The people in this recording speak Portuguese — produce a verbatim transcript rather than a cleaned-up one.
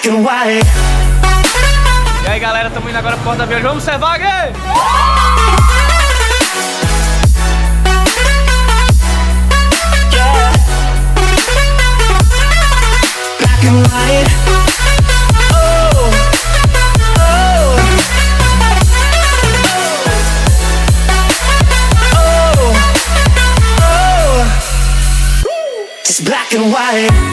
black and white. E aí galera, estamos indo agora pro Porta Verde. Vamos observar aqui! Black and white. Oh, oh, oh, oh. Just black and white.